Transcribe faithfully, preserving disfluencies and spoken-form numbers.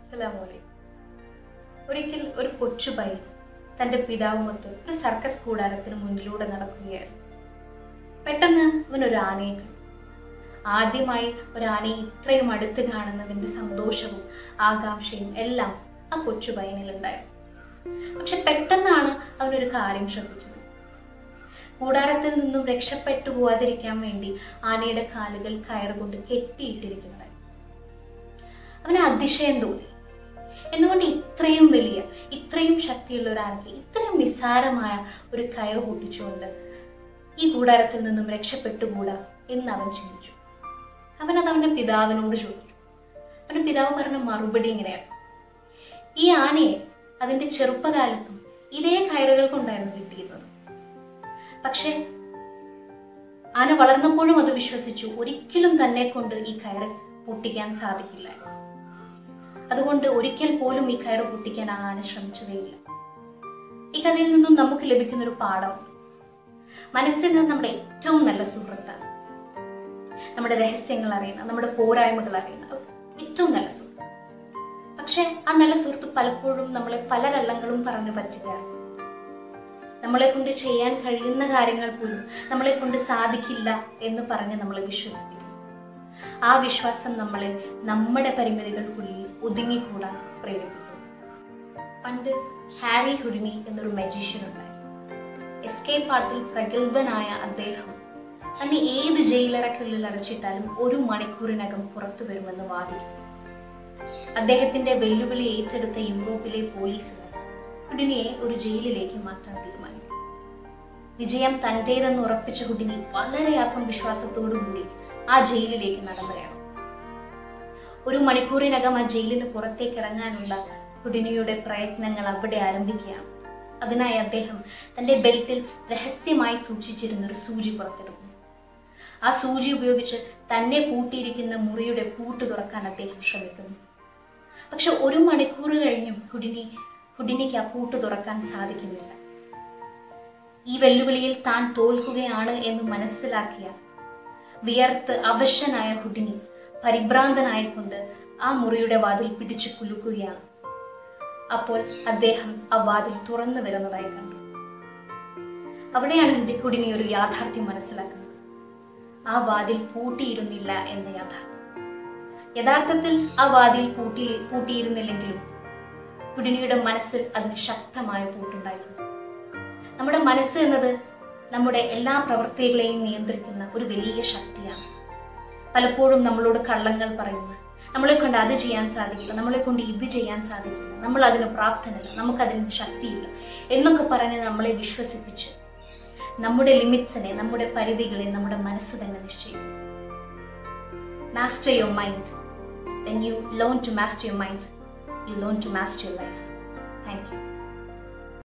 അസ്സലാമലൈക്കും. ഒരിക്കൽ ഒരു കൊച്ചു പയ്യൻ തന്റെ പിതാവുമൊത്ത് ഒരു സർക്കസ് കൂടാരത്തിന് മുന്നിലൂടെ നടക്കുകയാണ്. പെട്ടെന്ന് അവൻ ഒരു ആനയെ കണ്ടു. ആദ്യമായി ഒരു ആനയെ ഇത്രയും അടുത്ത് കാണുന്നതിന്റെ സന്തോഷവും ആകാംക്ഷയും എല്ലാം ആ കൊച്ചു പയ്യനിലുണ്ടായിരുന്നു. പക്ഷെ പെട്ടെന്നാണ് അവനൊരു കാര്യം ശ്രദ്ധിച്ചത്. കൂടാരത്തിൽ നിന്നും രക്ഷപ്പെട്ടു പോവാതിരിക്കാൻ വേണ്ടി ആനയുടെ കാലുകൾ കയറുകൊണ്ട് കെട്ടിയിട്ടിരിക്കുന്നതായി. അവന് അതിശയം തോന്നി. എന്തുകൊണ്ട് ഇത്രയും വലിയ ഇത്രയും ശക്തിയുള്ള ഒരു ആനയ്ക്ക് ഇത്രയും നിസ്സാരമായ ഒരു കയർ പൊട്ടിച്ചുകൊണ്ട് ഈ കൂടാരത്തിൽ നിന്നും രക്ഷപ്പെട്ടുകൂടാ എന്ന് അവൻ ചിന്തിച്ചു. അവനത് അവന്റെ പിതാവിനോട് ചോദിച്ചു. അവന്റെ പിതാവ് പറഞ്ഞ മറുപടി ഇങ്ങനെയാണ്: ഈ ആനയെ അതിന്റെ ചെറുപ്പകാലത്തും ഇതേ കയറുകൾ കൊണ്ടായിരുന്നു കിട്ടിയിരുന്നത്. പക്ഷെ ആന വളർന്നപ്പോഴും അത് വിശ്വസിച്ചു ഒരിക്കലും തന്നെ കൊണ്ട് ഈ കയറ് പൊട്ടിക്കാൻ സാധിക്കില്ല. അതുകൊണ്ട് ഒരിക്കൽ പോലും ഈ കയറ് പൊട്ടിക്കാൻ ആ ആന ശ്രമിച്ചതേയില്ല. ഈ കഥയിൽ നിന്നും നമുക്ക് ലഭിക്കുന്ന ഒരു പാഠം: മനസ്സിന് നമ്മുടെ ഏറ്റവും നല്ല സുഹൃത്താണ്. നമ്മുടെ രഹസ്യങ്ങൾ അറിയുന്ന, നമ്മുടെ പോരായ്മകൾ അറിയുന്ന ഏറ്റവും നല്ല സുഹൃത്ത്. പക്ഷെ ആ നല്ല സുഹൃത്ത് പലപ്പോഴും നമ്മളെ പല കള്ളങ്ങളും പറഞ്ഞു പറ്റുകയാണ്. നമ്മളെ കൊണ്ട് ചെയ്യാൻ കഴിയുന്ന കാര്യങ്ങൾ പോലും നമ്മളെ കൊണ്ട് സാധിക്കില്ല എന്ന് പറഞ്ഞ് നമ്മളെ വിശ്വസിപ്പിക്കും. ആ വിശ്വാസം നമ്മളെ നമ്മുടെ പരിമിതികൾക്കുള്ളിൽ ഒതുങ്ങിക്കൂടാൻ പ്രേരിപ്പിക്കും. പണ്ട് ഹാരി ഹുഡിനി എന്നൊരു മജീഷ്യൻ ഉണ്ടായിരുന്നു. എസ്കേപ്പ് ആർട്ടിൽ പ്രഗത്ഭനായ അദ്ദേഹം തന്നെ ഏത് ജയിലറയ്ക്കുള്ളിൽ അടച്ചിട്ടാലും ഒരു മണിക്കൂറിനകം പുറത്തു വരുമെന്ന് വാദിക്കും. അദ്ദേഹത്തിന്റെ വെല്ലുവിളി ഏറ്റെടുത്ത യൂറോപ്പിലെ പോലീസുകാർ ഹുഡിനിയെ ഒരു ജയിലിലേക്ക് മാറ്റാൻ തീരുമാനിക്കും. വിജയം തന്റേതെന്ന് ഉറപ്പിച്ച ഹുഡിനി വളരെ ആത്മവിശ്വാസത്തോടുകൂടി ആ ജയിലിലേക്ക് നടന്നു കയറും. ഒരു മണിക്കൂറിനകം ആ ജയിലിന് പുറത്തേക്ക് ഇറങ്ങാനുള്ള ഹുഡിനിയുടെ പ്രയത്നങ്ങൾ അവിടെ ആരംഭിക്കുകയാണ്. അതിനായി അദ്ദേഹം തന്റെ ബെൽറ്റിൽ രഹസ്യമായി സൂക്ഷിച്ചിരുന്ന ഒരു സൂചി പുറത്തെടുക്കുന്നു. ആ സൂചി ഉപയോഗിച്ച് തന്നെ പൂട്ടിയിരിക്കുന്ന മുറിയുടെ പൂട്ട് തുറക്കാൻ അദ്ദേഹം ശ്രമിക്കുന്നു. പക്ഷെ ഒരു മണിക്കൂർ കഴിഞ്ഞും ഹുഡിനി ഹുഡിനിക്ക് ആ പൂട്ട് തുറക്കാൻ സാധിക്കുന്നില്ല. ഈ വെല്ലുവിളിയിൽ താൻ തോൽക്കുകയാണ് എന്ന് മനസ്സിലാക്കിയ വിയർത്ത് അവശനായ ഹുഡിനി പരിഭ്രാന്തനായിക്കൊണ്ട് ആ മുറിയുടെ വാതിൽ പിടിച്ചു കുലുക്കുകയാണ്. അപ്പോൾ അദ്ദേഹം ആ വാതിൽ തുറന്നു വരുന്നതായി കണ്ടു. അവിടെയാണ് ഹുഡിനി ഒരു യാഥാർത്ഥ്യം മനസ്സിലാക്കുന്നത്. ആ വാതിൽ പൂട്ടിയിരുന്നില്ല എന്ന യാഥാർത്ഥ്യം. യഥാർത്ഥത്തിൽ ആ വാതിൽ പൂട്ടി പൂട്ടിയിരുന്നില്ലെങ്കിലും ഹുഡിനിയുടെ മനസ്സിൽ അതിന് ശക്തമായ പൂട്ടുണ്ടായിരുന്നു. നമ്മുടെ മനസ്സ് എന്നത് നമ്മുടെ എല്ലാ പ്രവൃത്തികളെയും നിയന്ത്രിക്കുന്ന ഒരു വലിയ ശക്തിയാണ്. പലപ്പോഴും നമ്മളോട് കള്ളങ്ങൾ പറയുന്ന, നമ്മളെ കൊണ്ട് അത് ചെയ്യാൻ സാധിക്കില്ല, നമ്മളെ കൊണ്ട് ഇത് ചെയ്യാൻ സാധിക്കില്ല, നമ്മൾ അതിന് പ്രാപ്തനല്ല, നമുക്കതിന് ശക്തിയില്ല എന്നൊക്കെ പറഞ്ഞ് നമ്മളെ വിശ്വസിപ്പിച്ച് നമ്മുടെ ലിമിറ്റ്സിനെ, നമ്മുടെ പരിധികളെ നമ്മുടെ മനസ്സ് തന്നെ നിശ്ചയിക്കും. Master your mind. When you learn to master your mind, you learn to master your life. Thank you.